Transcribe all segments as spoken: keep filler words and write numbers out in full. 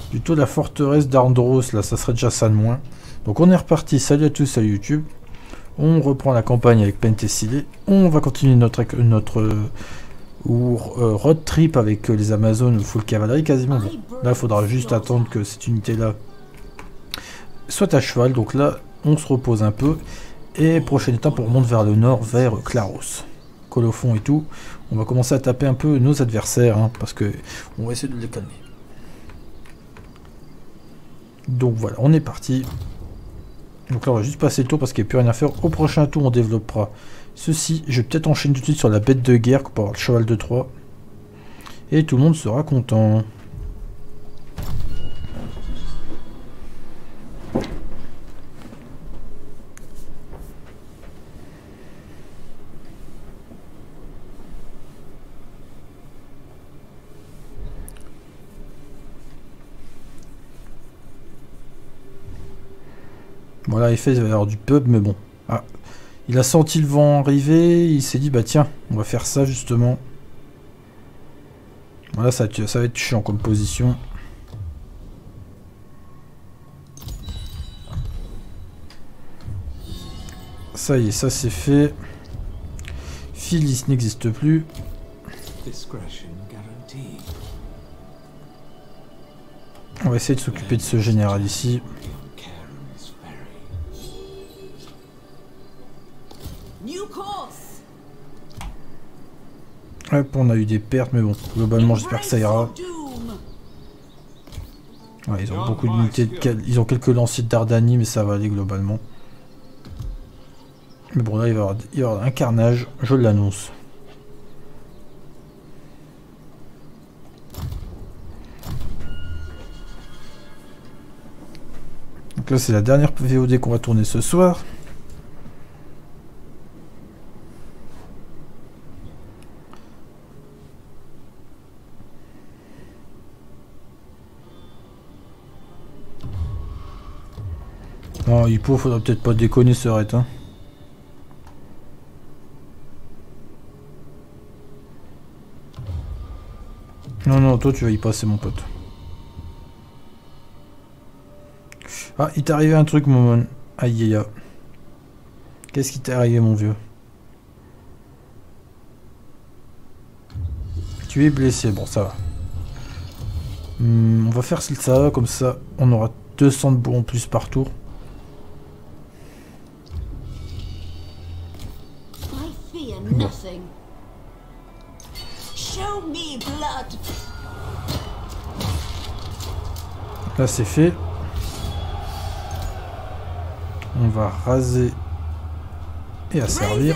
Plutôt la forteresse d'Ardros, là, ça serait déjà ça de moins. Donc on est reparti, salut à tous, salut YouTube. On reprend la campagne avec Penthesilea. On va continuer notre, notre euh, road trip avec euh, les Amazones full cavalerie quasiment. Bon, là, il faudra juste attendre que cette unité-là soit à cheval. Donc là, on se repose un peu. Et prochaine étape, on remonte vers le nord, vers Claros. Colophon et tout. On va commencer à taper un peu nos adversaires, hein, parce que on va essayer de les calmer. Donc voilà, on est parti. Donc là, on va juste passer le tour parce qu'il n'y a plus rien à faire. Au prochain tour, on développera ceci. Je vais peut-être enchaîner tout de suite sur la bête de guerre pour avoir le cheval de Troie. Et tout le monde sera content. Voilà, Éphèse va y avoir du pub, mais bon. Ah, il a senti le vent arriver, il s'est dit, bah tiens, on va faire ça justement. Voilà, ça, ça va être chiant comme position. Ça y est, ça c'est fait. Phyllis n'existe plus. On va essayer de s'occuper de ce général ici. Hop, on a eu des pertes, mais bon, globalement, j'espère que ça ira. Ouais, ils ont beaucoup d'unités, de... ils ont quelques lanciers de Dardanie, mais ça va aller globalement. Mais bon, là, il va y avoir, il va y avoir un carnage, je l'annonce. Donc là, c'est la dernière V O D qu'on va tourner ce soir. Non, Hippo, faudra peut-être pas déconner, serait, hein. Non, non, toi tu vas y passer, mon pote. Ah, il t'est arrivé un truc, mon... Aïe, aïe, aïe. Qu'est-ce qui t'est arrivé, mon vieux? Tu es blessé, bon, ça va. Hum, on va faire ça, comme ça, on aura deux cents de bois en plus par tour. Bon. Là c'est fait. On va raser et asservir.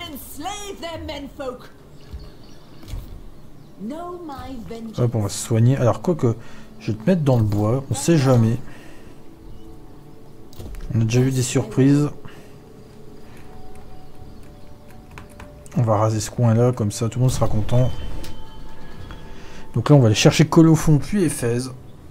Hop, on va se soigner. Alors quoi que je vais te mettre dans le bois, on sait jamais. On a déjà eu des surprises. On va raser ce coin là, comme ça tout le monde sera content. Donc là on va aller chercher Colophon puis Éphèse.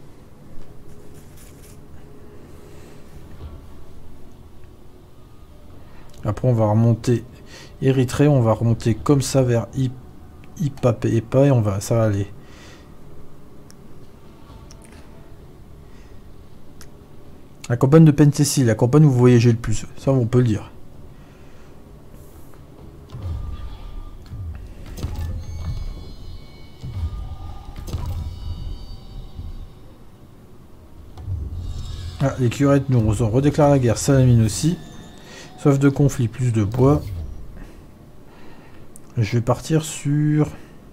Après on va remonter Érythrée, on va remonter comme ça vers Ipap et Epa et on va, ça va aller. La campagne de Penthesilea, la campagne où vous voyagez le plus, ça on peut le dire. Ah, les curettes nous ont redéclaré la guerre, Salamine aussi. Soif de conflit, plus de bois. Je vais partir sur...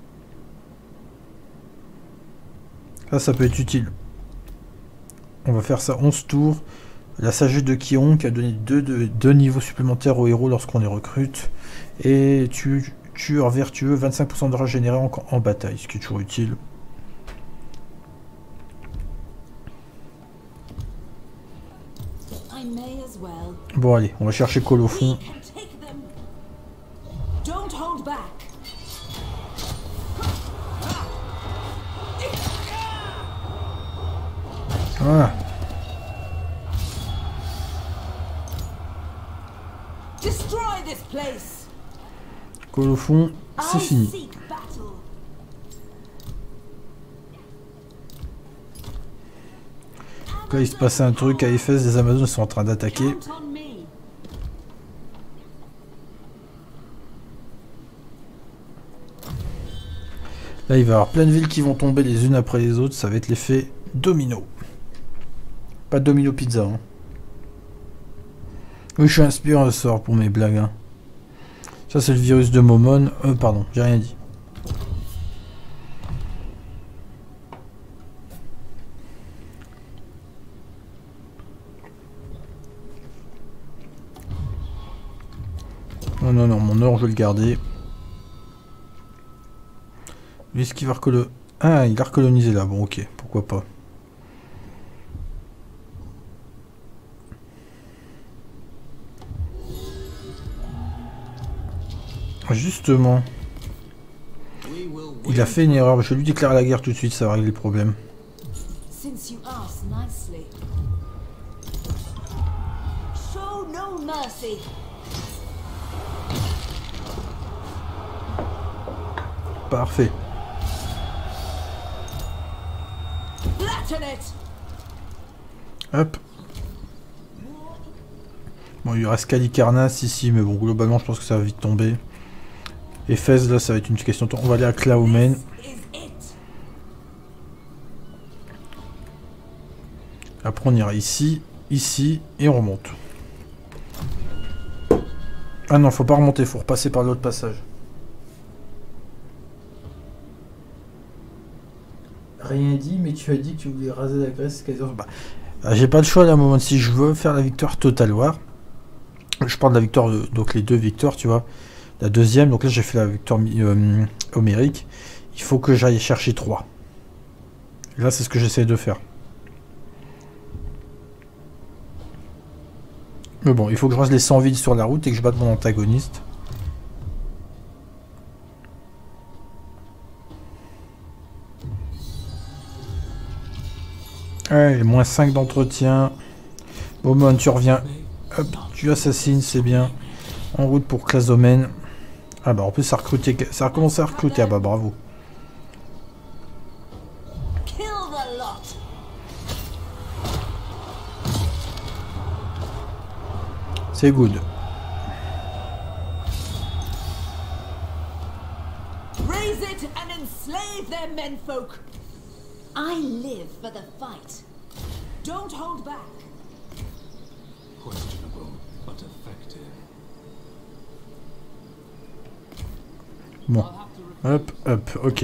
Ça, ça peut être utile. On va faire ça onze tours. La sagesse de Kion qui a donné deux niveaux supplémentaires aux héros lorsqu'on les recrute. Et tu, tueur vertueux, vingt-cinq pour cent de rage générée en, en bataille, ce qui est toujours utile. Bon allez, on va chercher Colophon. Voilà. Colophon, c'est fini. Donc là, il se passe un truc à Éphèse, les Amazones sont en train d'attaquer. Là, il va y avoir plein de villes qui vont tomber les unes après les autres. Ça va être l'effet domino. Pas domino pizza. Hein. Oui, je suis inspiré un sort pour mes blagues. Hein. Ça, c'est le virus de Momon. Euh, pardon, j'ai rien dit. Non, non, non, mon or, je vais le garder. Lui, est-ce qu'il va recoloniser? Ah, il a recolonisé là. Bon, ok, pourquoi pas. Justement. Il a fait une erreur. Je vais lui déclarer la guerre tout de suite, ça va régler le problème. Parfait. Hop. Bon, il reste Calicarnas ici, mais bon, globalement, je pense que ça va vite tomber. Éphèse, là, ça va être une question de temps. On va aller à Claomen. Après, on ira ici, ici, et on remonte. Ah non, faut pas remonter, faut repasser par l'autre passage. Rien dit, mais tu as dit que tu voulais raser la Grèce. Bah, bah, j'ai pas le choix là, à un moment. Si je veux faire la victoire Total War, je parle de la victoire, de, donc les deux victoires, tu vois. La deuxième, donc là j'ai fait la victoire euh, homérique. Il faut que j'aille chercher trois. Et là, c'est ce que j'essaie de faire. Mais bon, il faut que je reste les cent villes sur la route et que je batte mon antagoniste. Allez, moins cinq d'entretien. Momon, tu reviens. Hop, tu assassines, c'est bien. En route pour Clazomen. Ah bah en plus ça a recruté, ça a commencé à recruter, ah bah bravo. C'est good. Raise it and enslave their menfolk. I live for the fight. Don't hold back. Questionable, but effective. Bon, hop, hop, ok.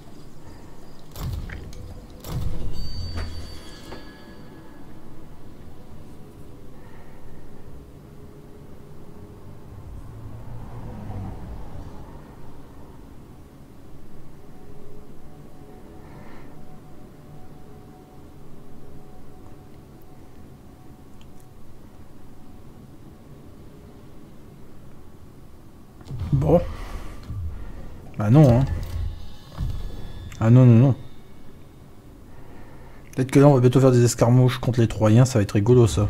Bon. Bah non, hein. Ah non, non, non. Peut-être que là, on va bientôt faire des escarmouches contre les Troyens, ça va être rigolo, ça.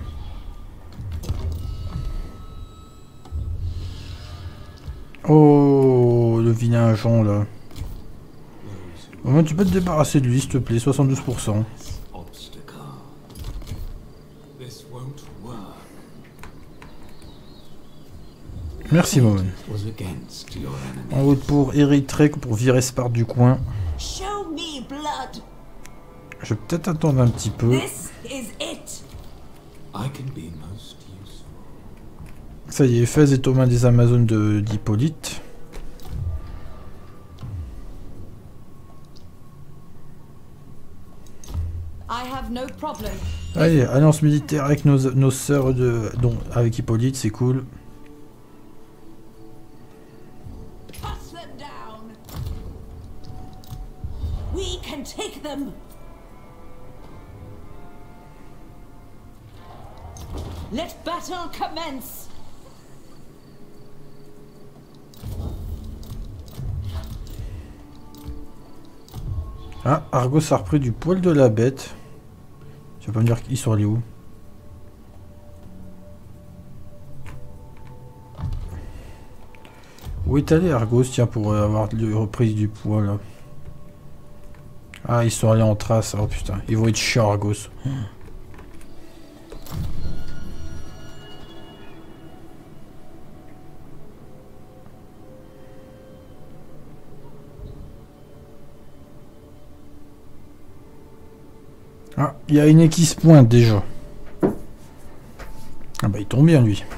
Oh, le vilain agent, là. Au moins, tu peux te débarrasser de lui, s'il te plaît, soixante-douze pour cent. Merci, Momon. En route pour Érythrée, pour virer Sparte du coin. Je vais peut-être attendre un petit peu. Ça y est, Éphèse est aux mains des Amazones de d'Hippolyte. Allez, alliance militaire avec nos, nos sœurs de... Donc, avec Hippolyte, c'est cool. Take them. Let battle commence. Ah, Argos a repris du poil de la bête. Tu vas pas me dire qu'ils sont allés où? Où est allé Argos, tiens, pour avoir repris du poil là? Ah, ils sont allés en trace. Oh putain, ils vont être chiants, Argos. Ah, il y a une qui se pointe déjà. Ah bah il tombe bien lui.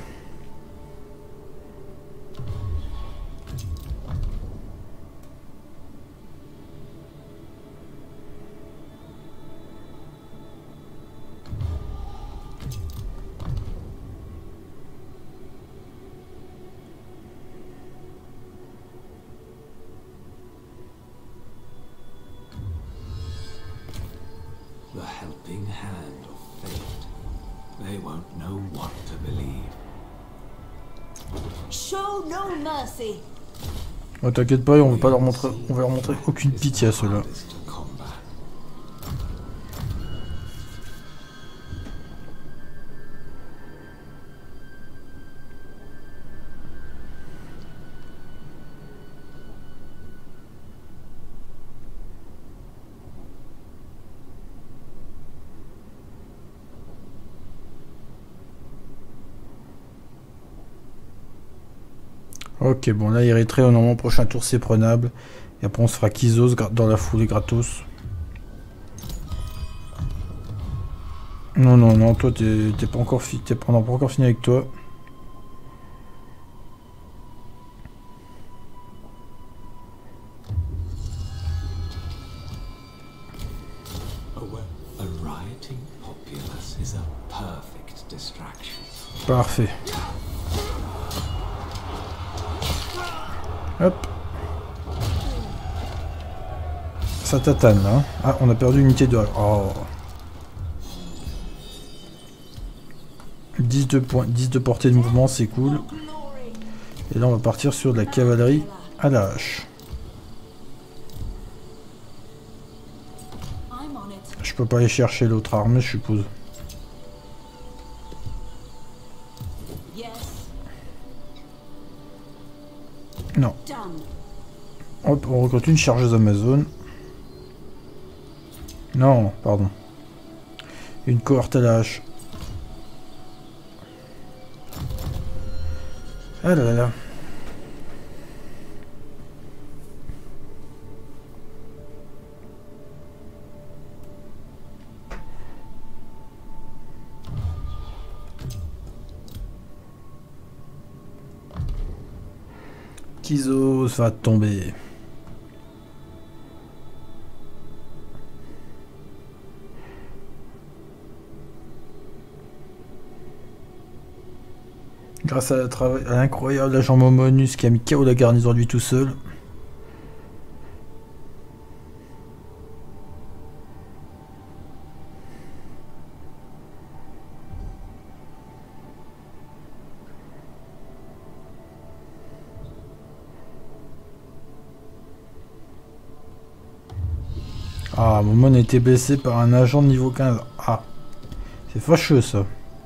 The helping hand of fate. They won't know what to believe. Show no mercy. Oh, t'inquiète pas, on va pas leur montrer, on va leur montrer aucune pitié à ceux-là. Ok, bon là, Erythrée, au moment prochain tour, c'est prenable. Et après, on se fera Kizos dans la foulée gratos. Non, non, non, toi, t'es pas encore fini, t'es pas encore fini avec toi. Parfait. Hop. Ça tatane là. Ah, on a perdu une unité de... Oh. dix de, points, dix de portée de mouvement, c'est cool. Et là, on va partir sur de la cavalerie à la hache. Je peux pas aller chercher l'autre armée, je suppose. Non. Hop, on recrute une chargeuse Amazon. Non, pardon. Une cohorte à la hache. Ah là là là. Kizos va tomber. Grâce à l'incroyable agent Momonus qui a mis K O la garnison lui tout seul. Ah, Momon a été blessé par un agent de niveau quinze. Ah, c'est fâcheux ça.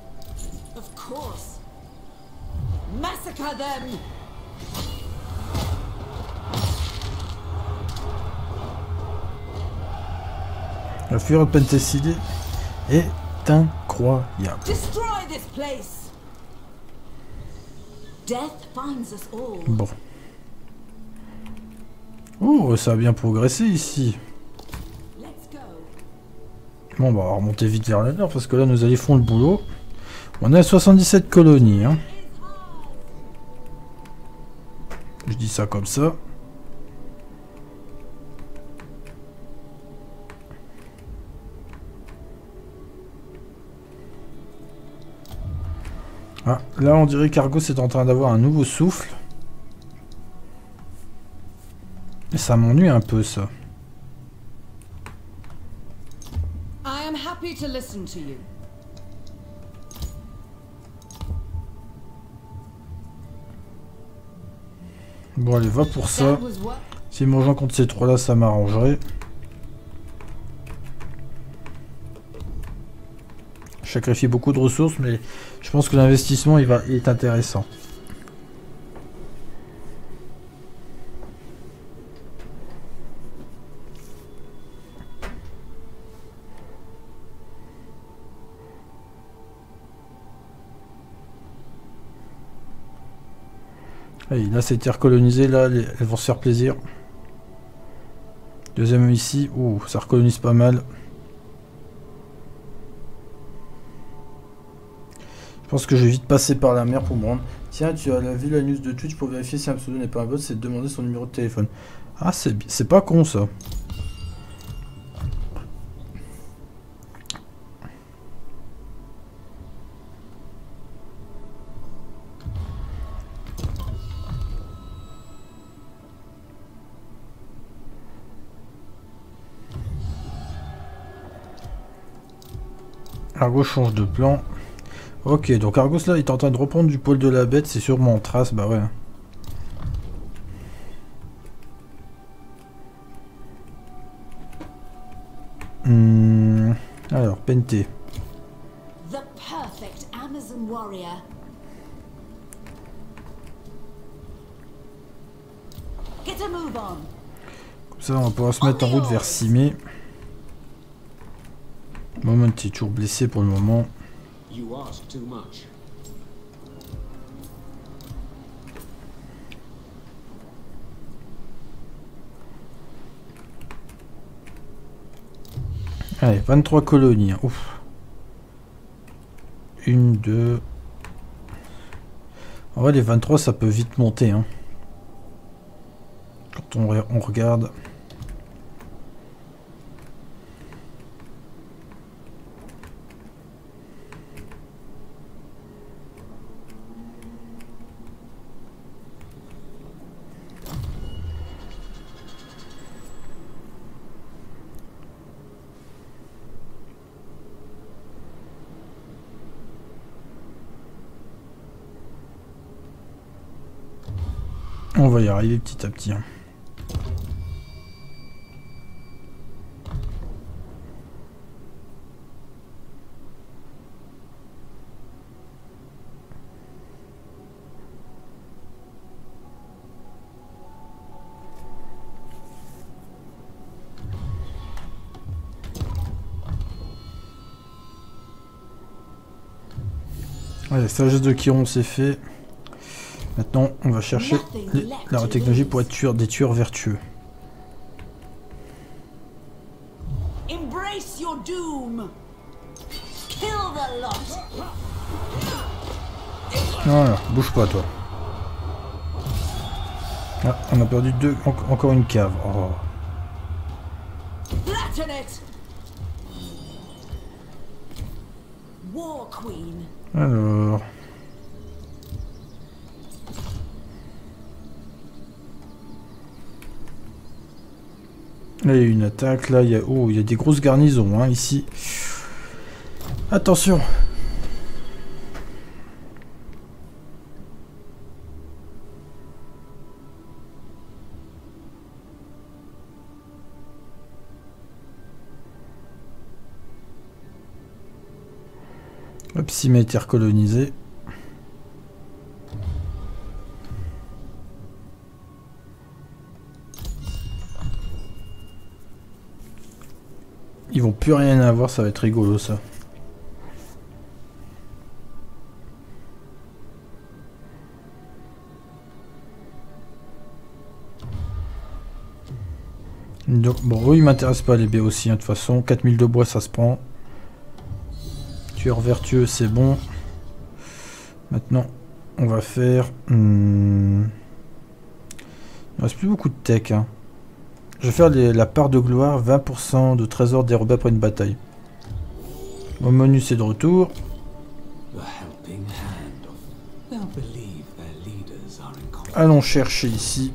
La fureur de Penthesilée est incroyable. Bon. Oh, ça a bien progressé ici. Bon, bah, on va remonter vite vers la nord parce que là, nos alliés font le boulot. On est à soixante-dix-sept colonies. Hein. Je dis ça comme ça. Ah, là, on dirait qu'Argos est en train d'avoir un nouveau souffle. Et ça m'ennuie un peu, ça. To listen to you. Bon, allez, va pour ça. Si me rejoint contre ces trois-là, ça m'arrangerait. Je sacrifie beaucoup de ressources, mais je pense que l'investissement il va, il est intéressant. Allez, là, c'est terre colonisée, là, les, elles vont se faire plaisir. Deuxième ici, ouh, ça recolonise pas mal. pense que je vais vite passer par la mer pour me rendre. Tiens, tu as vu la news de Twitch pour vérifier si un pseudo n'est pas un bot, c'est de demander son numéro de téléphone. Ah, c'est c'est pas con ça. Argos change de plan. Ok, donc Argos là, il est en train de reprendre du poil de la bête, c'est sûrement en trace, bah ouais. Hmm, alors, Pente. The perfect Amazon warrior. Get a move on. Comme ça, on va pouvoir se mettre en route vers Cimé. Moment, t'es toujours blessé pour le moment. You ask too much. Allez, vingt-trois colonies. Ouf. Une, deux. En vrai, les vingt-trois, ça peut vite monter. Hein. Quand on, on regarde. On va y arriver petit à petit. Hein. Allez, sagesse de Chiron c'est fait. Maintenant, on va chercher les, la technologie pour être tueur, des tueurs vertueux. Embrace your doom. Kill the lot. Voilà, bouge pas toi. Ah, on a perdu deux, en, encore une cave. Oh. Flatten it. War Queen. Alors. Là, il y a une attaque, là, il y a, oh, il y a des grosses garnisons, hein, ici. Attention. Hop, cimetière colonisé. Ils vont plus rien avoir, ça va être rigolo ça. Donc, bon, eux ils m'intéressent pas les béotiens de toute façon. quatre mille de bois ça se prend. Tueur vertueux c'est bon. Maintenant on va faire... Hmm... Il ne reste plus beaucoup de tech. Hein. Je vais faire les, la part de gloire, vingt pour cent de trésors dérobés après une bataille. Mon menu c'est de retour. Allons chercher ici.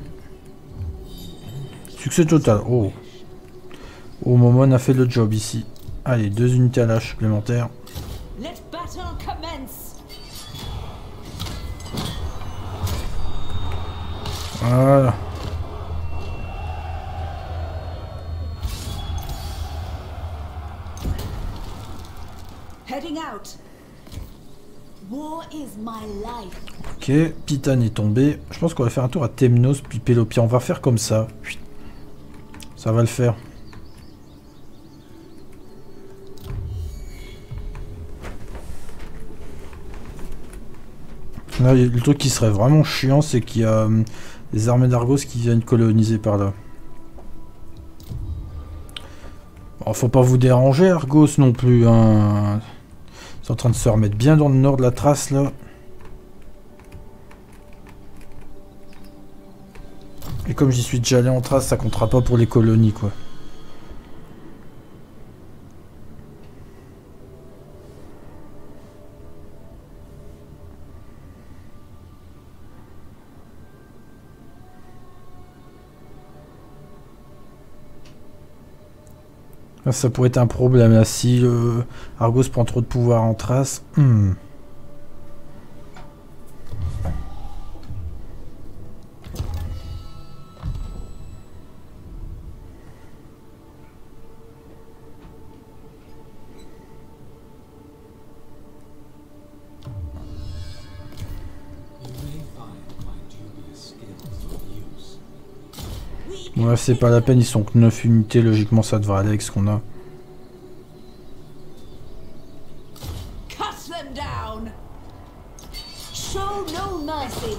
Succès total. Oh. Oh, Momon a fait le job ici. Allez, deux unités à l'âge supplémentaires. Voilà. Ok, Pitane est tombé. Je pense qu'on va faire un tour à Temnos puis Pélopia. On va faire comme ça. Ça va le faire. Là, le truc qui serait vraiment chiant, c'est qu'il y a euh, des armées d'Argos qui viennent coloniser par là. Bon, faut pas vous déranger, Argos non plus. Hein. C'est en train de se remettre bien dans le nord de la trace là. Et comme j'y suis déjà allé en trace, ça comptera pas pour les colonies quoi. Ça pourrait être un problème là, si euh, Argos prend trop de pouvoir en trace. Hmm. Ouais, c'est pas la peine, ils sont que neuf unités, logiquement ça devrait aller avec ce qu'on a. Cut them down. Show no mercy.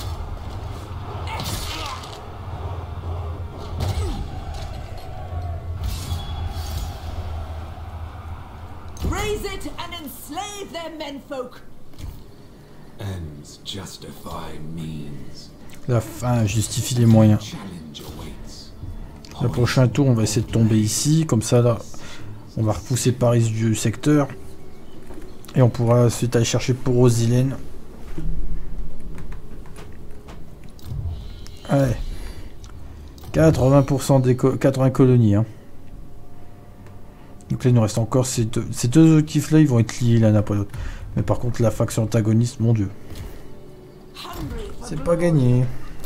Raise it and enslave their menfolk. Ends justify means. La fin justifie les moyens. Challenge awaits. Le prochain tour, on va essayer de tomber ici. Comme ça, là, on va repousser Paris du secteur. Et on pourra ensuite aller chercher pour Rosilène. Allez. quatre-vingts pour cent des co quatre-vingts colonies. Hein. Donc là, il nous reste encore ces deux, ces deux objectifs là, ils vont être liés l'un après l'autre. Mais par contre, la faction antagoniste, mon dieu. C'est pas gagné.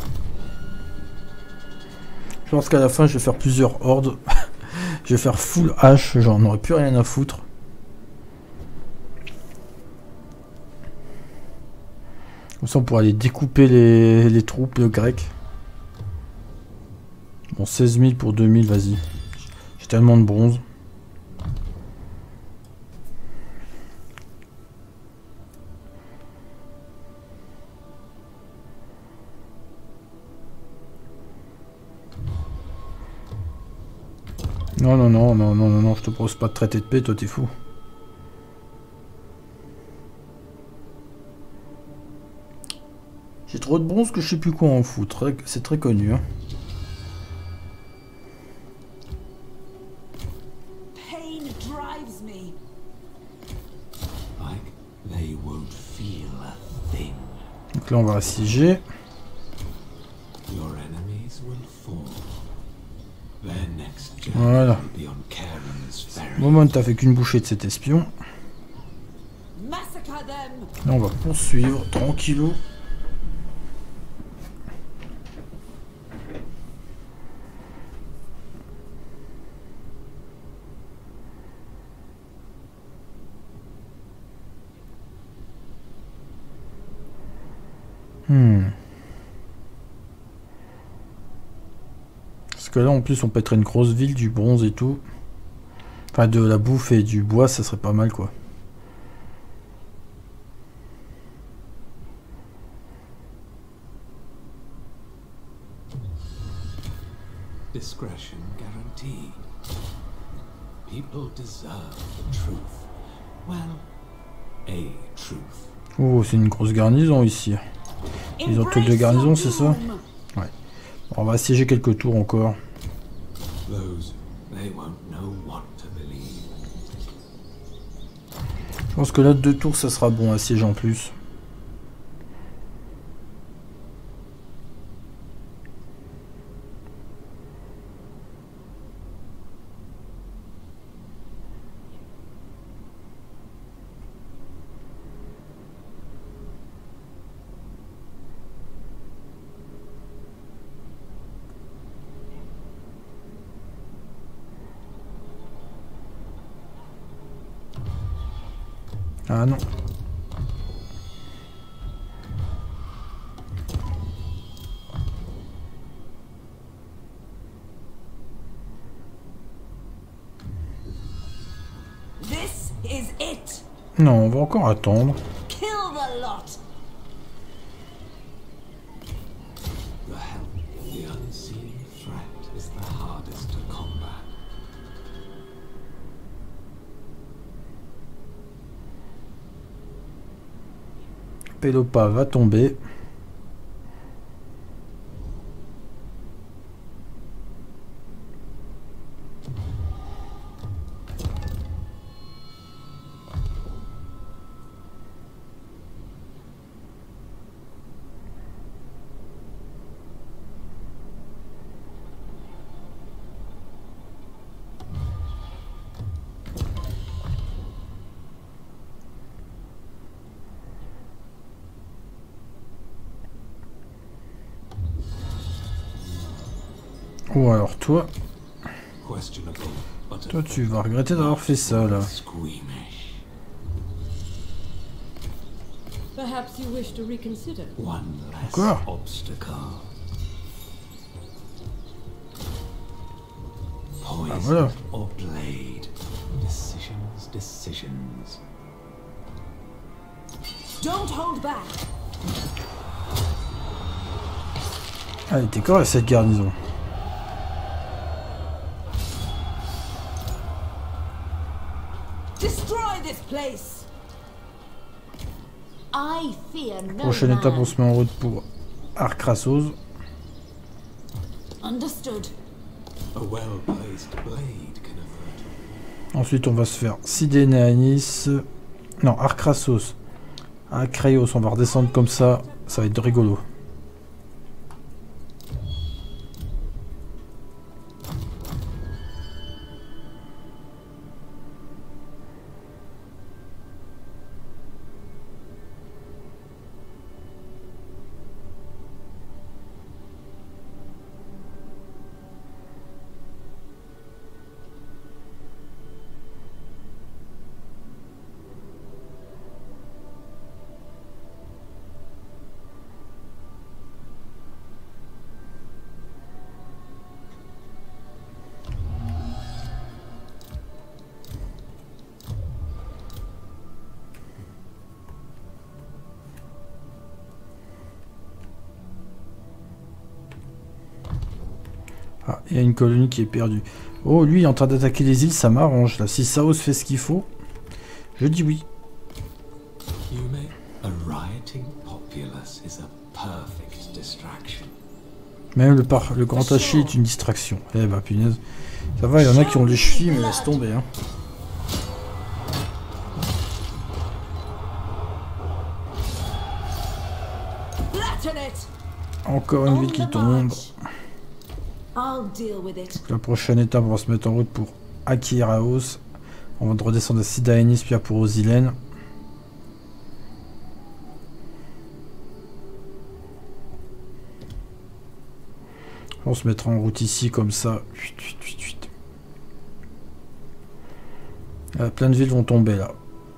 Je pense qu'à la fin, je vais faire plusieurs hordes. Je vais faire full H, j'en aurais plus rien à foutre. Comme ça, on pourra aller découper les, les troupes grecques. Bon, seize mille pour deux mille, vas-y. J'ai tellement de bronze. Non, non, non, non, non, non, non, je te propose pas de traité de paix, toi t'es fou. J'ai trop de bronze que je sais plus quoi en foutre, c'est très connu. Hein. Pain drives me. Like they won't feel a thing. Donc là on va assiéger. Your enemies will fall. Their next Voilà. Moment, t'as fait qu'une bouchée de cet espion. Là, on va poursuivre tranquillou. Hmm. Parce que là, en plus, on pèterait une grosse ville, du bronze et tout. Enfin, de la bouffe et du bois, ça serait pas mal, quoi. Discretion guaranteed. People deserve the truth. Well, a truth. Oh, c'est une grosse garnison ici. Ils ont toutes les garnisons, c'est ça? Ouais. On va assiéger quelques tours encore. Those, they won't know what to believe. Je pense que là, deux tours, ça sera bon, assiéger en plus. Ah non. This is it. Non, on va encore attendre. Kill the lot. The help, the unseen threat is the hardest to combat. Pelopa va tomber. Ou alors toi, toi tu vas regretter d'avoir fait ça là. Perhaps you wish to reconsider. Encore? Ah voilà. Don't hold back. Ah, elle était correcte cette garnison. Destroy this place. I fear no Prochaine man. étape, on se met en route pour Arkrasos. Understood. A well-placed blade can avert. Ensuite, on va se faire Sidénéanis. Non, Arkrasos. Akraios, on va redescendre comme ça. Ça va être rigolo. Ah, il y a une colonie qui est perdue. Oh, lui, il est en train d'attaquer les îles, ça m'arrange. Là, si Saos fait ce qu'il faut, je dis oui. Même le, par le grand hachis est une distraction. Eh bah, punaise. Ça va, il y en a qui ont les chevilles, mais laisse tomber, hein. Encore une ville qui tombe. La prochaine étape, on va se mettre en route pour Akiraos. On va redescendre à Sidénéanis, puis pour Ozilène. On se mettra en route ici, comme ça. Là, plein de villes vont tomber, là.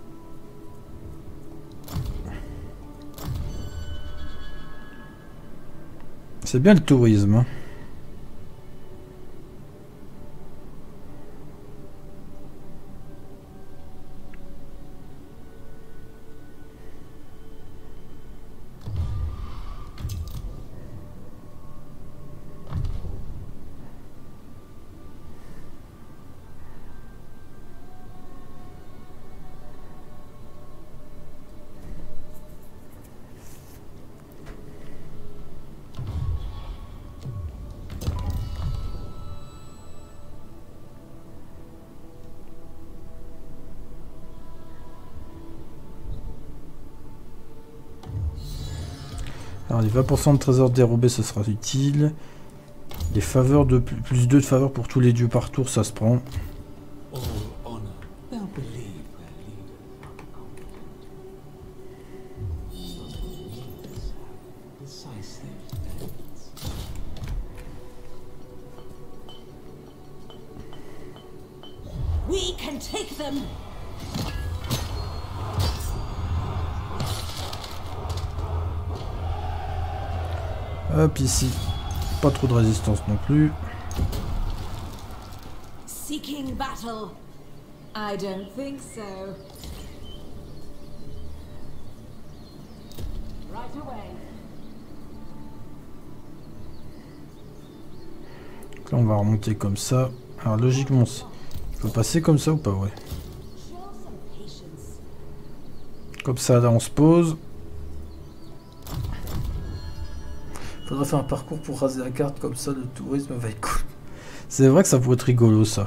C'est bien le tourisme, hein. Alors les vingt pour cent de trésors dérobés, ce sera utile. Les faveurs de plus, plus deux de faveurs pour tous les dieux par tour, ça se prend. We can take them. Hop, ici, pas trop de résistance non plus. Seeking battle. I don't think so. Right away. Là, on va remonter comme ça. Alors, logiquement, il faut passer comme ça ou pas? Ouais. Comme ça, là, on se pose. Faudrait faire un parcours pour raser la carte, comme ça le tourisme va être cool. C'est vrai que ça pourrait être rigolo ça.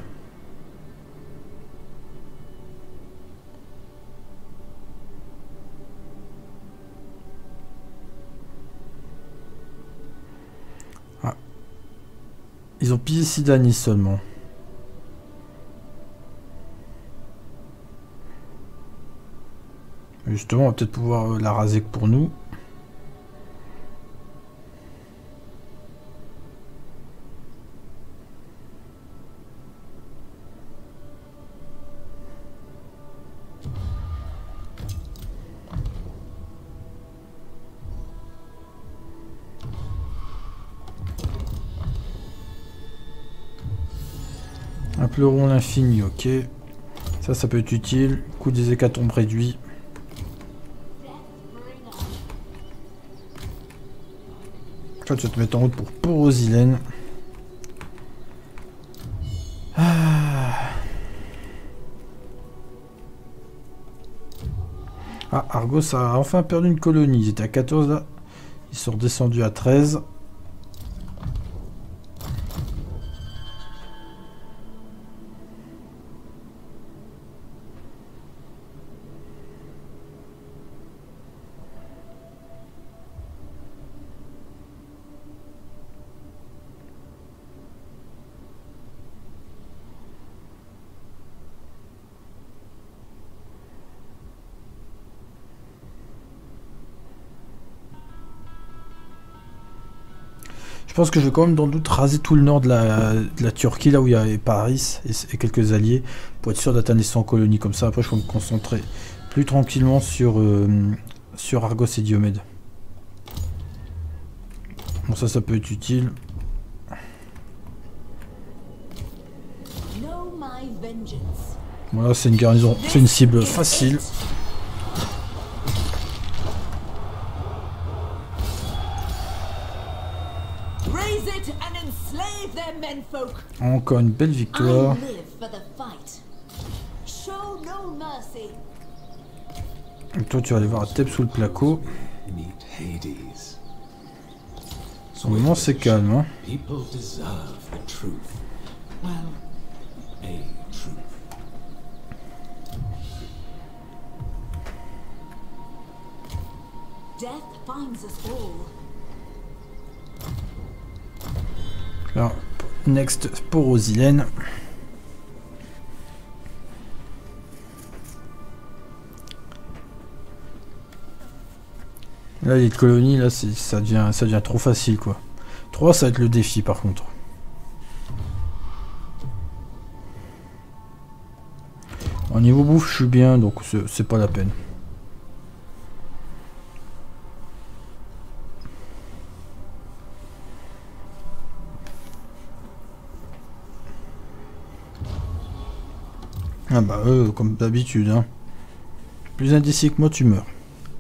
Ah. Ils ont pillé Sidani seulement. Justement, on va peut-être pouvoir la raser que pour nous. Implorons l'infini, ok. Ça, ça peut être utile. Coup des hécatombes réduit. Toi, tu vas te mettre en route pour Porosilène. Ah. ah, Argos a enfin perdu une colonie. Ils étaient à quatorze là. Ils sont redescendus à treize. Je pense que je vais quand même dans le doute raser tout le nord de la, de la Turquie, là où il y a Paris et, et quelques alliés, pour être sûr d'atteindre les cent colonies. Comme ça, après, je peux me concentrer plus tranquillement sur, euh, sur Argos et Diomède. Bon, ça, ça peut être utile. Voilà, c'est une garnison, c'est une cible facile. Encore une belle victoire. Et toi, tu vas aller voir Thèbes sous le placo. Au moment, c'est calme. Hein. Alors, next Porosilène. Là, les colonies, là, ça devient, ça devient trop facile, quoi. trois, ça va être le défi, par contre. Au niveau bouffe, je suis bien, donc c'est pas la peine. Ah bah eux, comme d'habitude, hein. Plus indécis que moi, tu meurs.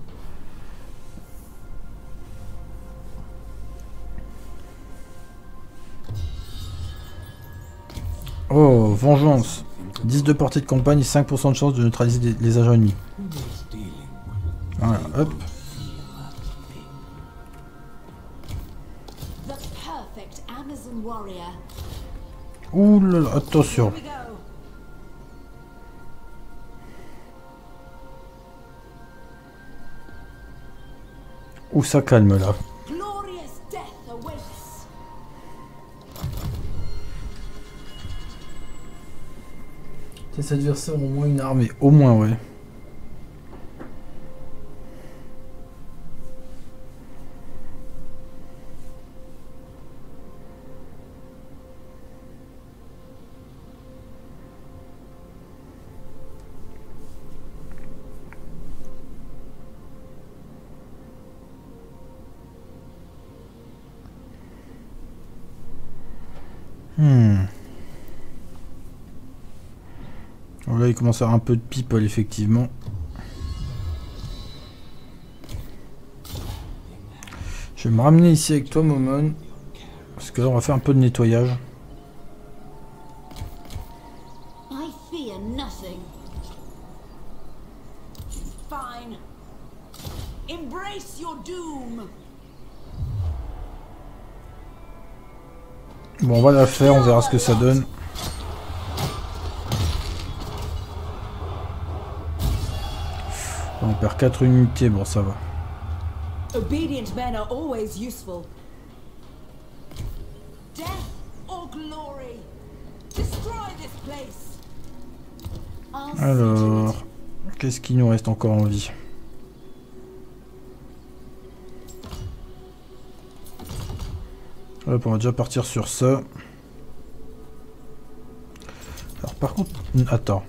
Oh, vengeance. dix de portée de campagne et cinq pour cent de chance de neutraliser les, les agents ennemis. Voilà, hop. Ouh là là, attention. Ouh, ça calme là. Tes adversaires ont au moins une armée, au moins, ouais. Hmm. Alors là, il commence à avoir un peu de people, effectivement. Je vais me ramener ici avec toi, Momon. Parce que là, on va faire un peu de nettoyage. I fear nothing. Fine. Embrace your doom. Bon, on va la faire, on verra ce que ça donne. On perd quatre unités, bon ça va. Obedient men are always useful. Death or glory. Destroy this place. I'll Alors, qu'est-ce qui nous reste encore en vie? Hop, on va déjà partir sur ça. Alors par contre, attends.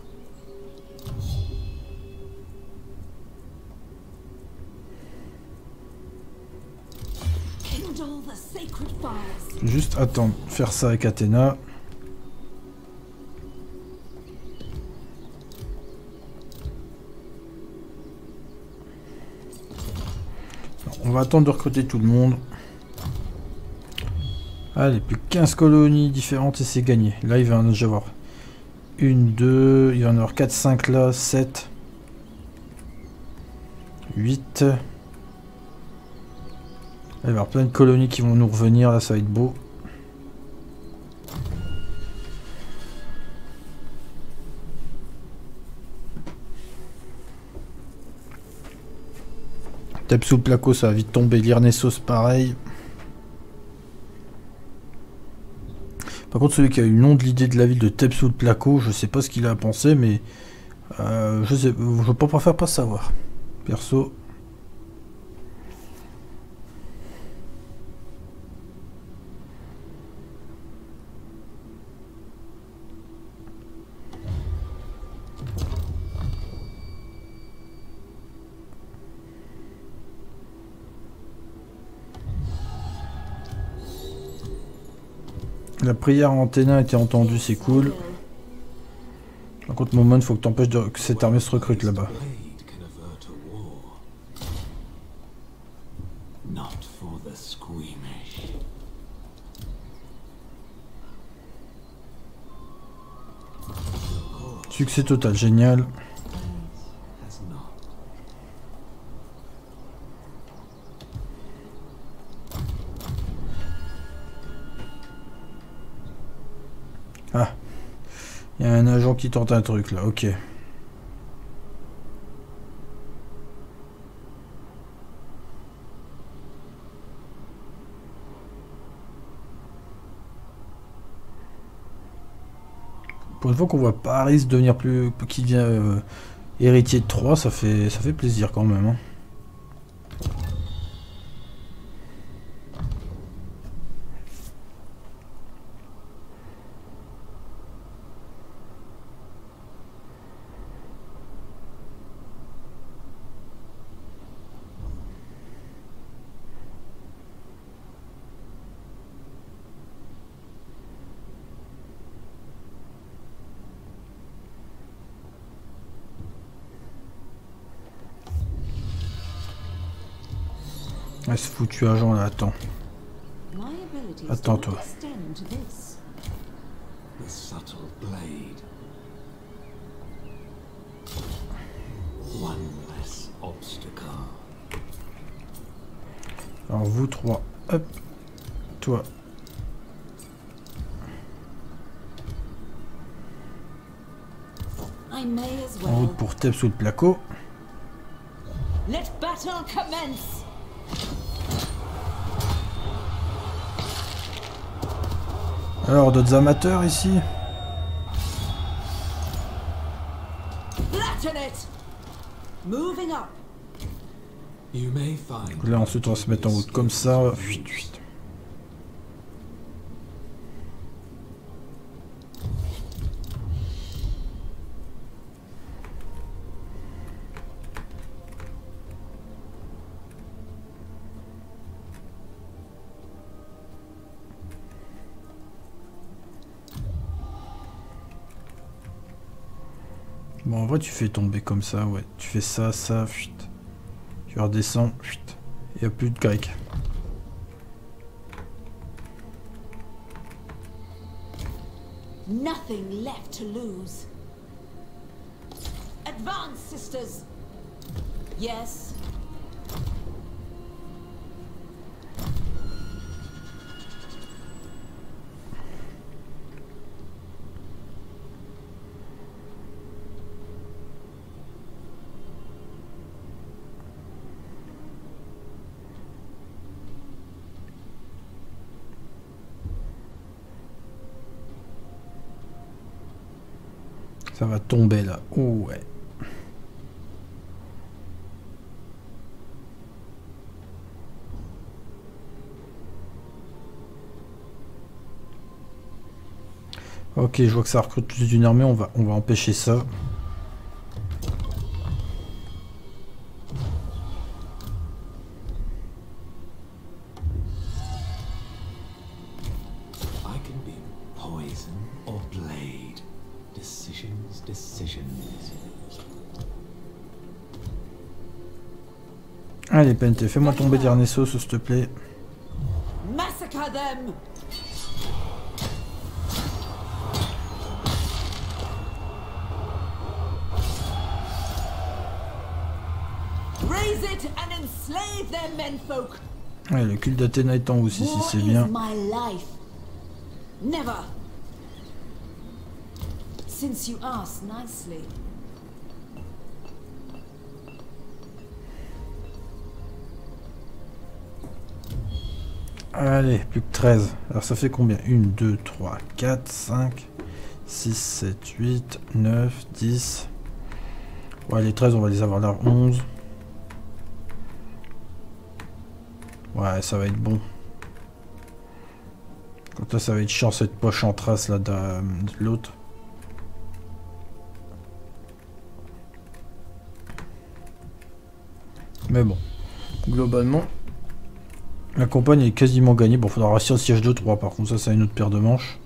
Juste attendre, faire ça avec Athéna. On va attendre de recruter tout le monde. Allez, plus que quinze colonies différentes et c'est gagné. Là, il va en avoir une, deux, il va en avoir quatre, cinq là, sept, huit. Il va y avoir plein de colonies qui vont nous revenir, là ça va être beau. Tape sous le placo, ça va vite tomber. Lyrnessos pareil. Par contre, celui qui a eu le nom de l'idée de la ville de Thèbes sous le placo, je sais pas ce qu'il a pensé, mais euh, je sais, je préfère pas savoir. Perso. La prière en Athéna a été entendue, c'est cool. Par contre, Momon, il faut que tu empêches de... que cette armée se recrute là-bas. Succès total, génial. Ah, il y a un agent qui tente un truc là, ok. Pour une fois qu'on voit Paris devenir plus, qui devient euh, héritier de Troie, ça fait, ça fait plaisir quand même. Hein. Ah, ce foutu agent là, attends. Attends toi. Alors vous trois, hop, toi. En route pour Thèbes sous le placo. Let battle commence. Alors, d'autres amateurs ici? Là, ensuite, on va se mettre en route comme ça. Fuit, fuit. Bon, en vrai, tu fais tomber comme ça, ouais. Tu fais ça, ça, fuite. Tu redescends, fuite. Il n'y a plus de grec. Nothing left to lose. Advance, sisters. Yes. Ça va tomber là. Oh ouais. Ok, je vois que ça recrute plus d'une armée, on va, on va empêcher ça. Allez, Pente, fais-moi tomber Dionysos, s'il te plaît. Massacre them. Raise it and enslave their menfolk. Ouais, le culte d'Athéna est en haut aussi, si c'est bien. My life. Never. Since you ask nicely. Allez, plus que treize. Alors ça fait combien? un, deux, trois, quatre, cinq, six, sept, huit, neuf, dix. Ouais, les treize, on va les avoir là. onze. Ouais, ça va être bon. Quand là, ça va être chiant cette poche en trace là de, de l'autre. Mais bon, globalement, la campagne est quasiment gagnée. Bon, il faudra réussir le siège de trois. Par contre, ça, c'est une autre paire de manches.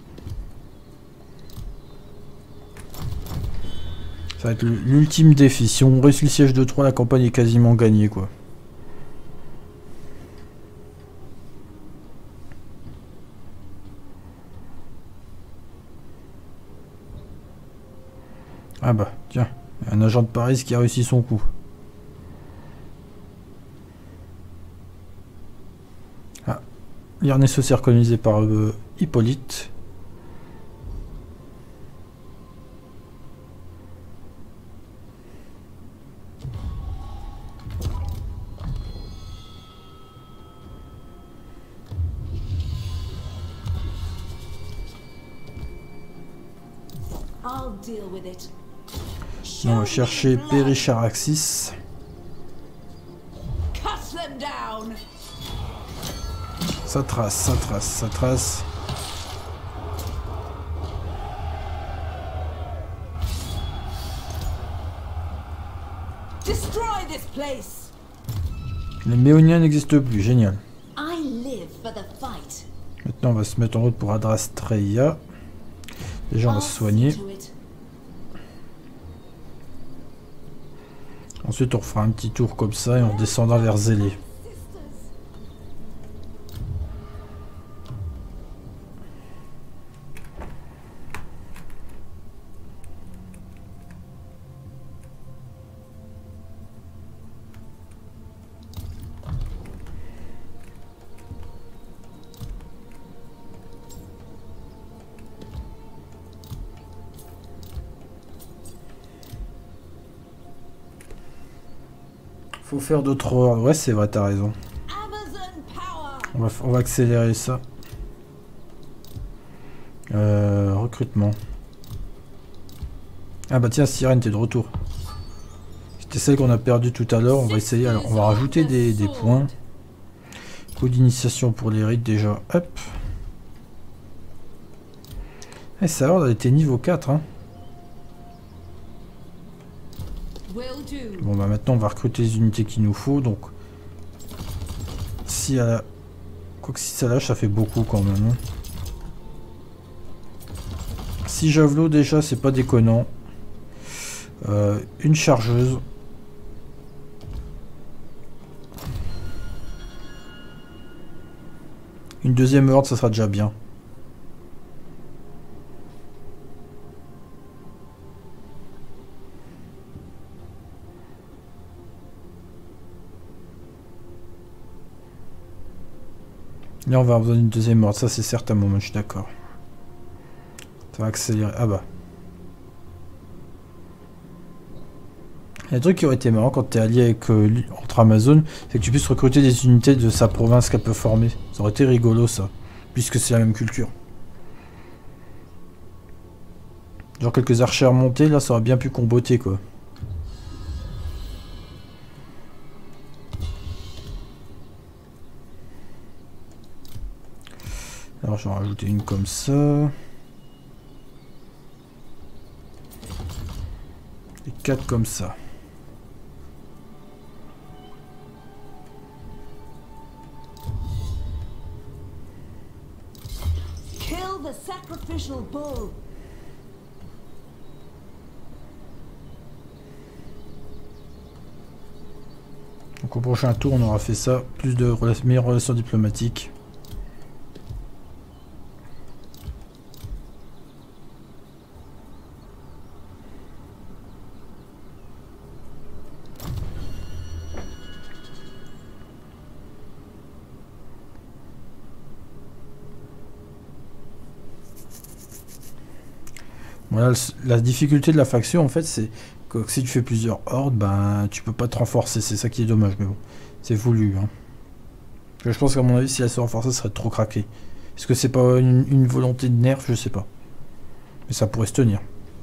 Ça va être l'ultime défi. Si on réussit le siège de trois, la campagne est quasiment gagnée, quoi. Ah bah, tiens, un agent de Paris qui a réussi son coup. Ah, Dionysos est reconnu par euh, Hippolyte. I'll deal with it. On va chercher Péricharaxis. Cut them down. Ça trace, ça trace, ça trace. Destroy this place. Les Méoniens n'existent plus, génial. I live for the fight. Maintenant on va se mettre en route pour Adrastreia. Déjà on va se soigner. Ensuite on refera un petit tour comme ça et on descendra vers Zélé. Faut faire d'autres ordres. Ouais, c'est vrai, t'as raison. On va, on va accélérer ça. Euh, recrutement. Ah bah tiens, Sirène, t'es de retour. C'était celle qu'on a perdue tout à l'heure. On va essayer. Alors, on va rajouter des, des points. Coup d'initiation pour les rites déjà. Hop. Et ça a l'air d'être niveau quatre. Hein. Bon bah maintenant on va recruter les unités qu'il nous faut, donc si elle a... Quoique si ça lâche ça fait beaucoup quand même. Hein. six javelots déjà c'est pas déconnant. Euh, une chargeuse. Une deuxième horde ça sera déjà bien. Là on va avoir besoin d'une deuxième horde, ça c'est certain, moi je suis d'accord. Ça va accélérer. Ah bah. Il y a un truc qui aurait été marrant quand tu es allié avec euh, entre Amazon, c'est que tu puisses recruter des unités de sa province qu'elle peut former. Ça aurait été rigolo ça, puisque c'est la même culture. Genre quelques archers remontés, là ça aurait bien pu comboter quoi. Alors je vais en rajouter une comme ça. Et quatre comme ça. Kill the sacrificial bull. Donc au prochain tour on aura fait ça, plus de rela- meilleures relations diplomatiques. Voilà, la difficulté de la faction en fait c'est que si tu fais plusieurs hordes, ben tu peux pas te renforcer, c'est ça qui est dommage, mais bon, c'est voulu. Hein. Je pense qu'à mon avis si elle se renforçait, ça serait trop craqué. Est-ce que c'est pas une, une volonté de nerf? Je sais pas. Mais ça pourrait se tenir.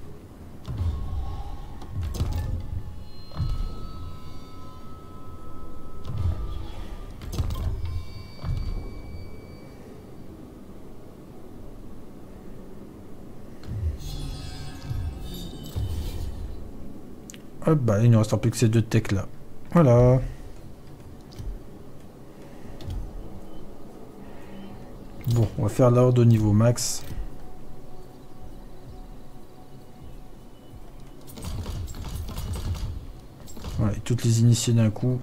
Hop, bah il ne reste plus que ces deux techs là. Voilà. Bon, on va faire l'ordre au niveau max. Voilà, et toutes les initier d'un coup.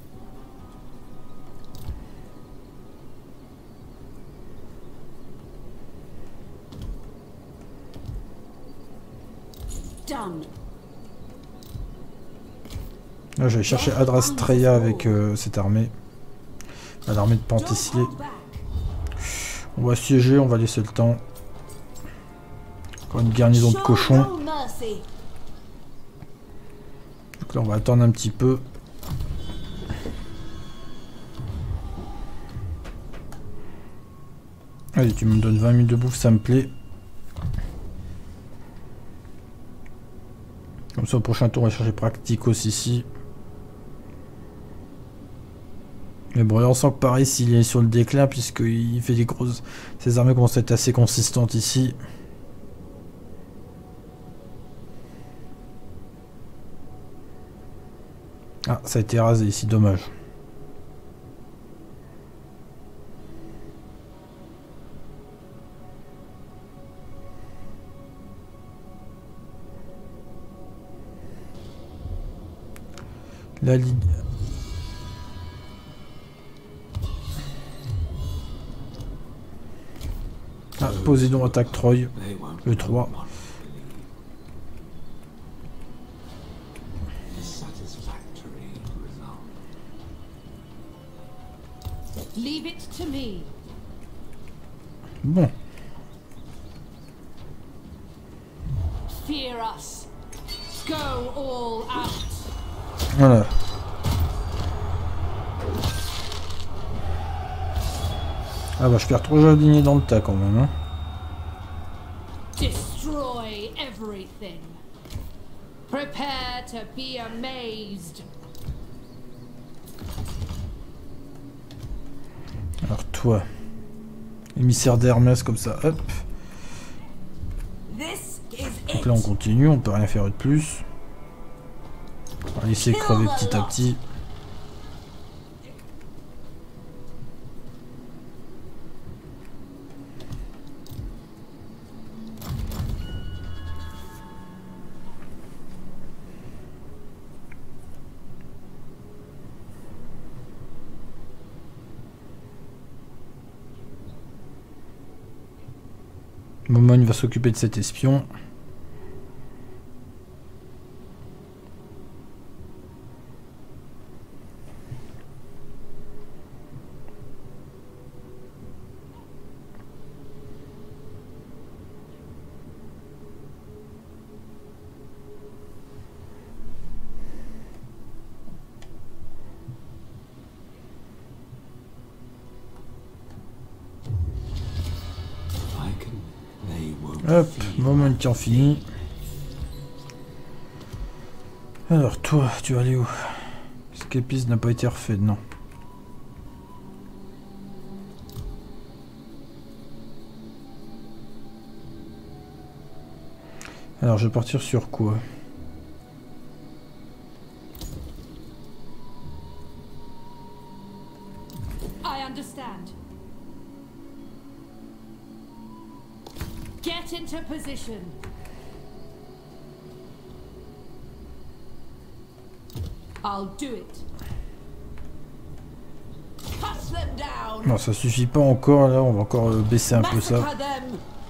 Done. Là, j'allais chercher Adrastreya avec euh, cette armée. L'armée de Pentésilée. On va siéger, on va laisser le temps. Encore une garnison de cochons. Donc là, on va attendre un petit peu. Allez, tu me donnes vingt minutes de bouffe, ça me plaît. Comme ça, au prochain tour, on va chercher Practicos ici. Mais bon, là, on sent que pareil, s'il est sur le déclin, puisqu'il fait des grosses... Ses armées commencent à être assez consistantes ici. Ah, ça a été rasé ici, dommage. La ligne... Ah, Poséidon attaque Troy, le trois. Leave it to me. Bon. Fear us. Go all out. Voilà. Ah bah je perds trois jardiniers dans le tas quand même. Hein. Destroy everything. Prepare to be amazed. Alors toi, émissaire d'Hermès comme ça, hop. This is Donc it. là on continue, on peut rien faire de plus. On va laisser crever petit à petit. Momone va s'occuper de cet espion. Hop, Momone qui en finit. Alors toi, tu vas aller où? Escapiste n'a pas été refait, non. Alors je vais partir sur quoi? I understand. Get into position. I'll do it. Cut them down. Non, ça suffit pas encore, là, on va encore euh, baisser un peu ça. Massacre them.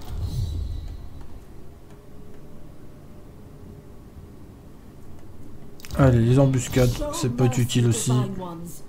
Allez, les embuscades, Show c'est pas mercy, utile aussi. divine ones.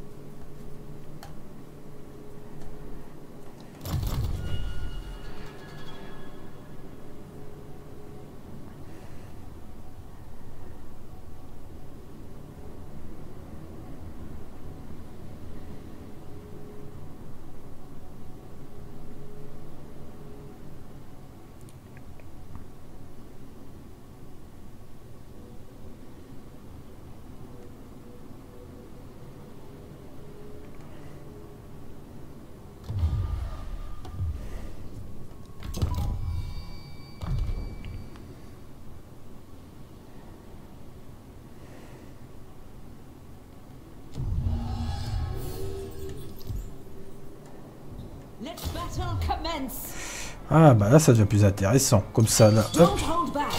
Let battle commence. Ah bah là ça devient plus intéressant. Comme ça là, hop, Don't hold back.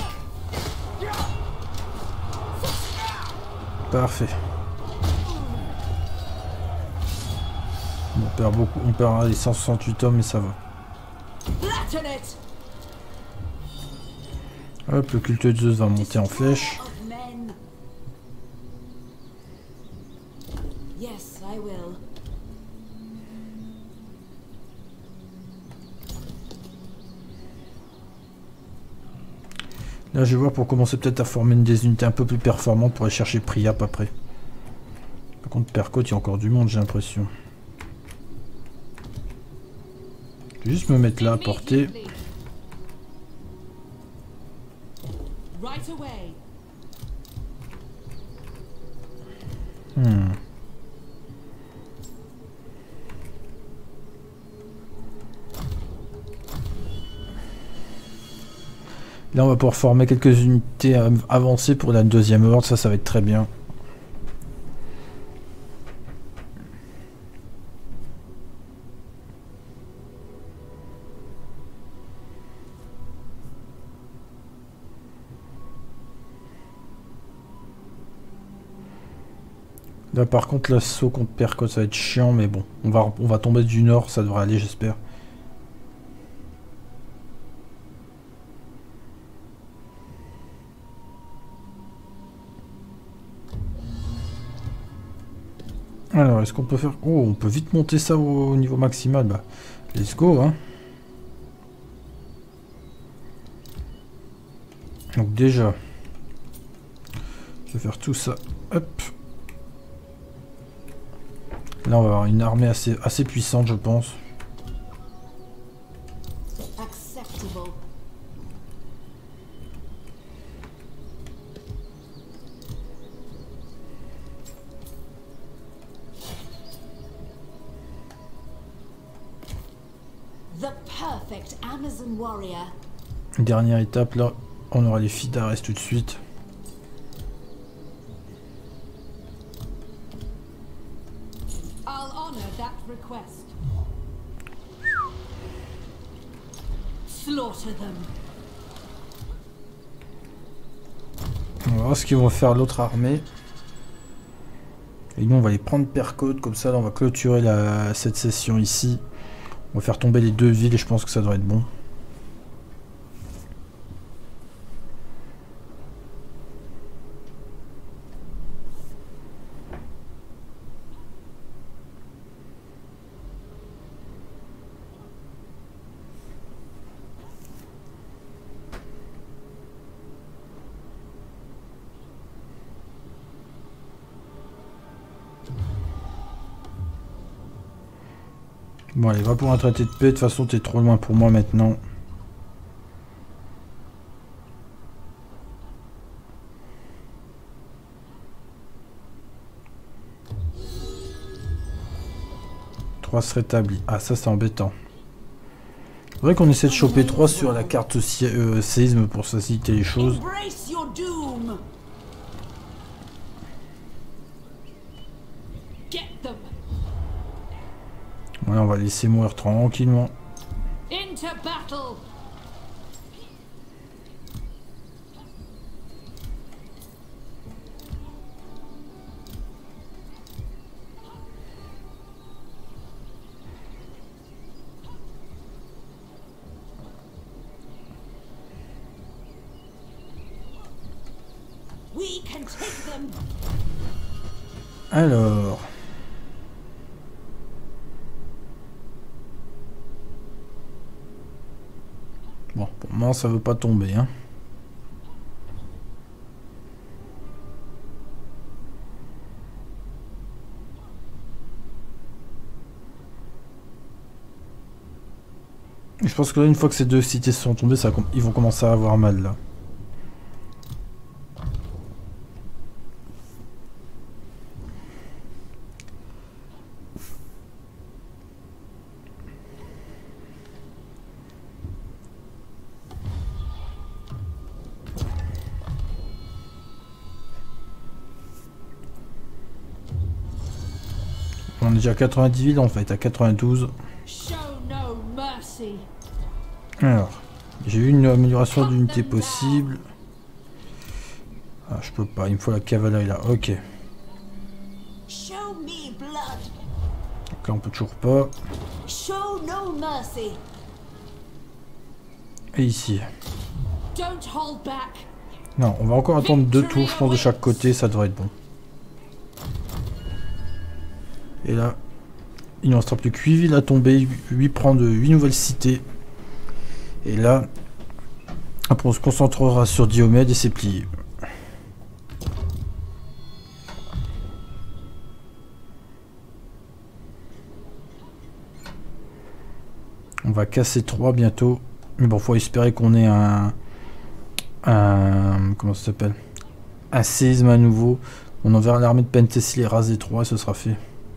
parfait. On perd beaucoup, on perd les cent soixante-huit hommes mais ça va. Flatten it. Hop, le culte de Zeus va monter en flèche. Of men. Yes, I will. Là je vais voir pour commencer peut-être à former une des unités un peu plus performantes pour aller chercher Priap après. Par contre Percote il y a encore du monde j'ai l'impression. Je vais juste me mettre là à portée. Right away. Hmm. Là on va pouvoir former quelques unités avancées pour la deuxième horde, ça ça va être très bien. Là par contre l'assaut contre Percote ça va être chiant mais bon, on va, on va tomber du nord, ça devrait aller j'espère. Alors est-ce qu'on peut faire... Oh on peut vite monter ça au, au niveau maximal, bah let's go hein. Donc déjà, je vais faire tout ça, hop. Là on va avoir une armée assez, assez puissante je pense. Acceptable. The perfect Amazon warrior. Dernière étape là, on aura les filles d'Arès tout de suite. I'll honor that request. Slaughter them. On va voir ce qu'ils vont faire l'autre armée. Et nous on va les prendre Percote, comme ça là, on va clôturer la, cette session ici. On va faire tomber les deux villes et je pense que ça devrait être bon. Bon allez, va pour un traité de paix, de toute façon t'es trop loin pour moi maintenant. trois se rétablit. Ah, ça c'est embêtant. C'est vrai qu'on essaie de choper trois sur la carte euh, séisme pour faciliter les choses. Voilà, on va laisser mourir tranquillement. Into battle. We can take them. Alors. Bon, pour moi, ça veut pas tomber, hein. Je pense que là, une fois que ces deux cités sont tombées, ça, ils vont commencer à avoir mal, là. On est déjà à quatre-vingt-dix villes, on va être à quatre-vingt-douze. Alors, j'ai eu une amélioration d'unité possible. Ah, je peux pas, il me faut la cavalerie là, ok. Donc là, on peut toujours pas. Et ici. Non, on va encore attendre deux tours, je pense, de chaque côté, ça devrait être bon. Et là, il ne restera plus que huit villes à tomber, huit prendre huit nouvelles cités. Et là, après on se concentrera sur Diomède et c'est plié. On va casser trois bientôt. Mais bon, faut espérer qu'on ait un... un comment ça s'appelle, un séisme à nouveau. On enverra l'armée de Penthesilée raser trois et ce sera fait.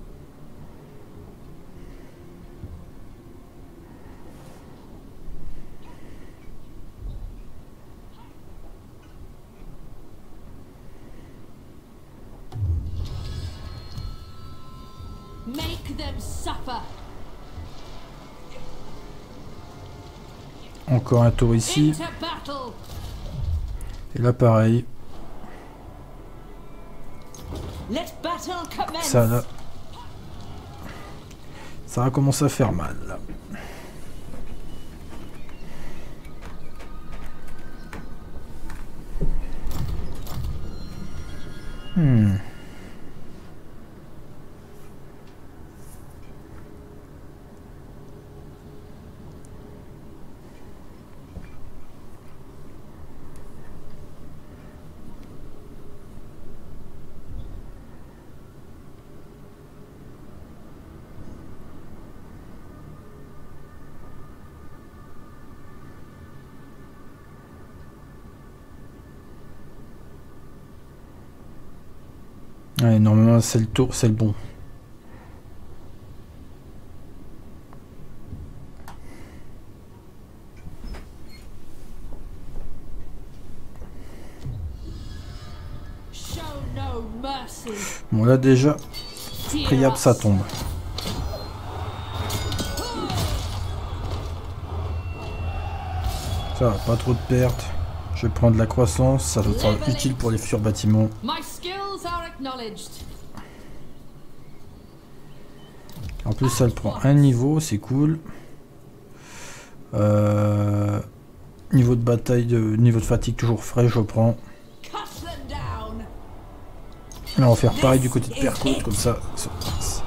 Encore un tour ici. Et là pareil. Ça là. Ça va commencer à faire mal là. Hmm. Ouais, normalement c'est le tour, c'est le bon. Bon là déjà, priable ça tombe. Ça va, pas trop de pertes. Je vais prendre la croissance, ça sera utile pour les futurs bâtiments. En plus ça le prend un niveau, c'est cool. Euh, niveau de bataille, de niveau de fatigue toujours frais, je prends. Là on va faire pareil du côté de Percote, comme ça, ça passe.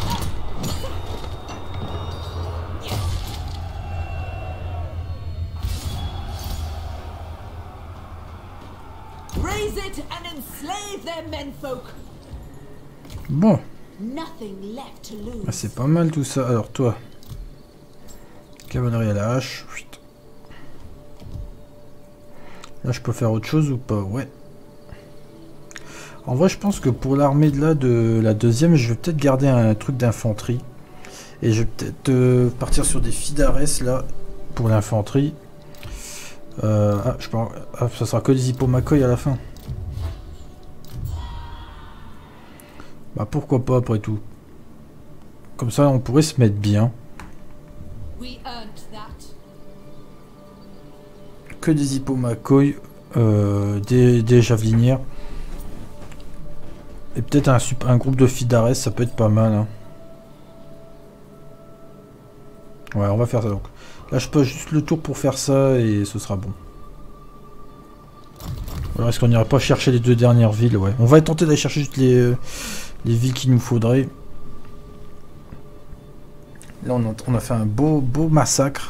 Bon. Ah, c'est pas mal tout ça. Alors toi, cavalerie à la hache. Là je peux faire autre chose ou pas? Ouais. En vrai je pense que pour l'armée de là de la deuxième, je vais peut-être garder un truc d'infanterie. Et je vais peut-être euh, partir sur des Fidares là pour l'infanterie. Euh, ah, je pense, ah, ça sera que des Hippomacoï à la fin. Bah pourquoi pas après tout. Comme ça on pourrait se mettre bien. Que des Hippomacoï, euh, des, des javelinières. Et peut-être un, un groupe de Fidares, ça peut être pas mal. Hein. Ouais, on va faire ça donc. Là je peux juste le tour pour faire ça et ce sera bon. Alors est-ce qu'on n'irait pas chercher les deux dernières villes? Ouais. On va tenter d'aller chercher juste les, euh, les villes qu'il nous faudrait. Là on a, on a fait un beau beau massacre.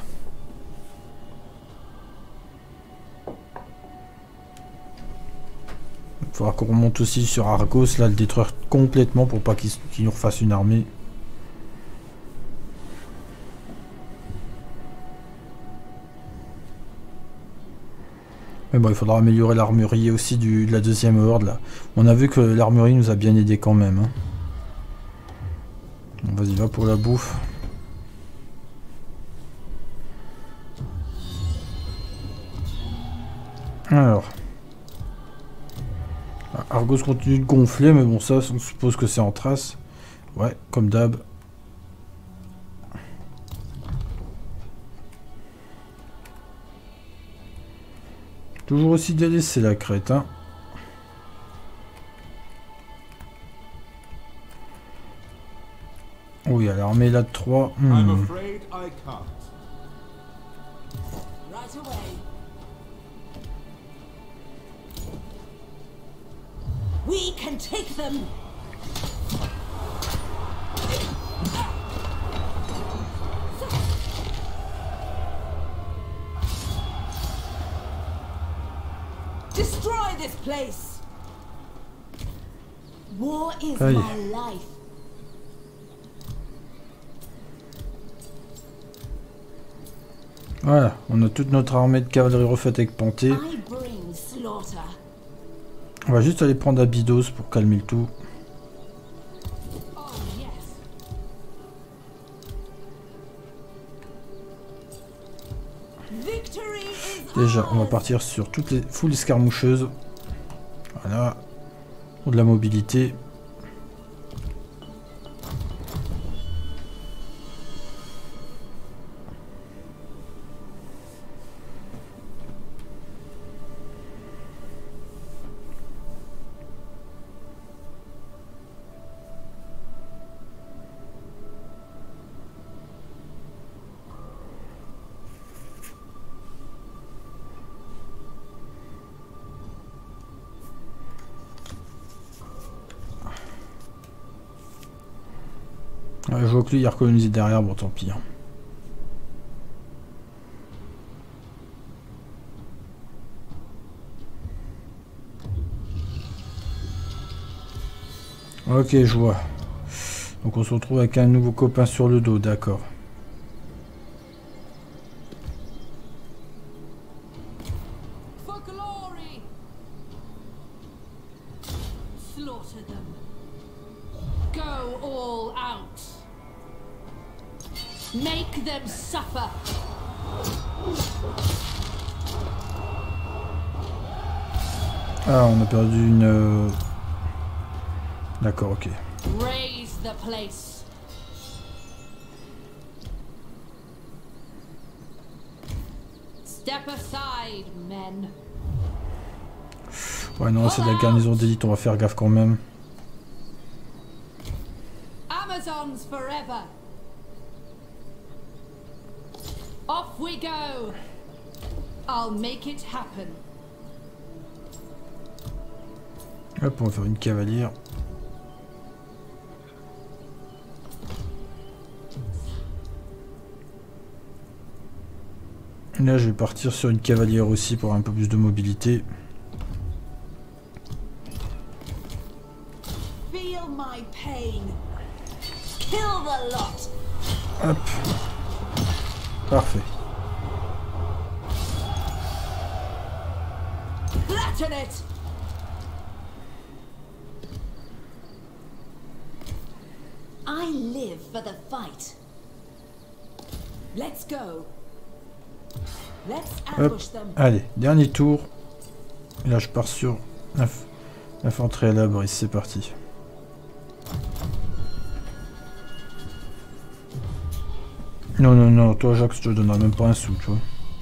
Il faudra qu'on remonte aussi sur Argos, là, le détruire complètement pour pas qu'il qu'il nous refasse une armée. Mais bon, il faudra améliorer l'armurier aussi du, de la deuxième horde, là. On a vu que l'armurier nous a bien aidé quand même. Hein. Bon, vas-y, va pour la bouffe. Alors... Argos continue de gonfler, mais bon, ça, on suppose que c'est en trace. Ouais, comme d'hab. Toujours aussi délaissé la crête, hein. Oh, il y a l'armée là de trois. Hmm. We can take them. Destroy this place. War is Aïe. my life. Voilà, on a toute notre armée de cavalerie refaite avec Panthée. I bring slaughter. On va juste aller prendre Abydos pour calmer le tout. Oh, yes. Victory is Déjà, on va ours. partir sur toutes les full escarmoucheuses. Voilà. Pour de la mobilité. Ouais, je vois que lui il a recolonisé derrière, bon tant pis. Ok, je vois. Donc on se retrouve avec un nouveau copain sur le dos, d'accord. For glory. Slaughter them. Go all out. Make them suffer. Ah, on a perdu une... euh, D'accord, ok. Raise the place. Step aside, men. Ouais, non, c'est de la garnison d'élite, on va faire gaffe quand même. Amazons forever. Off we go. I'll make it happen. Hop, on va faire une cavalière. Là, je vais partir sur une cavalière aussi pour un peu plus de mobilité. Feel my pain. Kill the lot. Hop. Parfait. Flatten it. I live for the fight. Let's go. Let's Hop. ambush them. Allez, dernier tour. Et là, je pars sur l'inf l'infanterie à l'abri. C'est parti. Non, non, non. Toi, Jacques, je te donnerai même pas un sou, tu vois.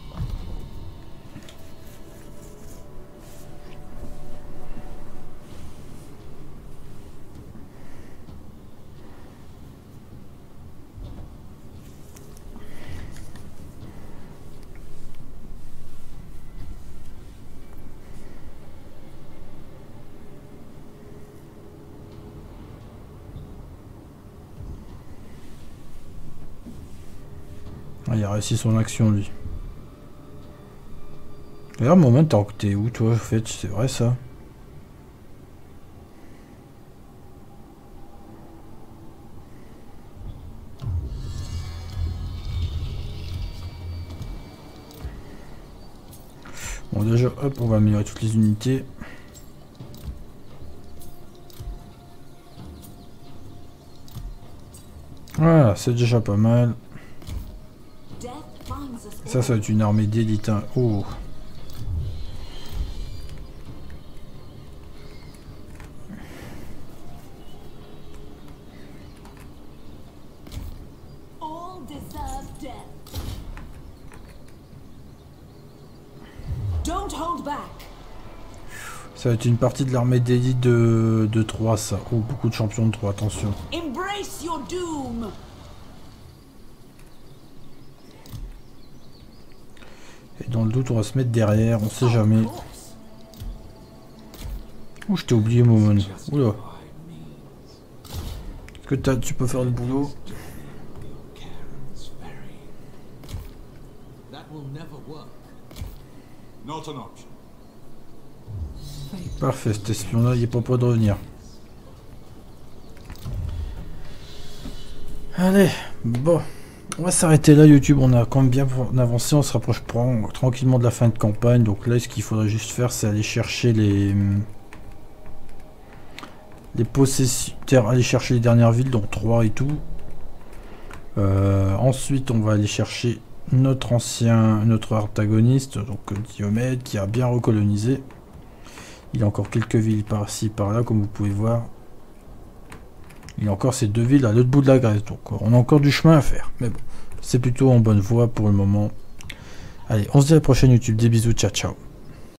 Ah, il a réussi son action, lui. D'ailleurs, moment, t'es où, toi, en fait? C'est vrai, ça? Bon, déjà, hop, on va améliorer toutes les unités. Voilà, c'est déjà pas mal. Ça, ça va être une armée d'élite. Hein. Oh. All deserve death. Don't hold back. Ça va être une partie de l'armée d'élite de, de trois, ça. Oh, beaucoup de champions de trois, attention. Embrace your doom. Et dans le doute, on va se mettre derrière, on sait jamais. Ouh, je t'ai oublié, Momon. Oula. Est-ce que t'as, tu peux faire le boulot? Parfait, cet espion-là, il est pas prêt de revenir. Allez, bon. On va s'arrêter là, YouTube. On a quand même bien avancé. On se rapproche tranquillement de la fin de campagne. Donc là, ce qu'il faudrait juste faire, c'est aller chercher les... Les possesseurs, aller chercher les dernières villes, dont trois et tout. Euh, ensuite, on va aller chercher notre ancien, notre antagoniste, donc Diomède, qui a bien recolonisé. Il y a encore quelques villes par-ci, par-là, comme vous pouvez voir. Il y a encore ces deux villes à l'autre bout de la Grèce, donc on a encore du chemin à faire. Mais bon, c'est plutôt en bonne voie pour le moment. Allez, on se dit à la prochaine YouTube. Des bisous, ciao ciao.